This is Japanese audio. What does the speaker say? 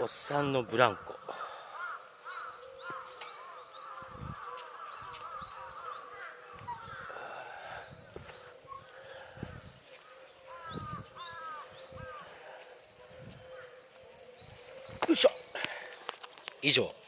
おっさんのブランコ。よいしょ。以上。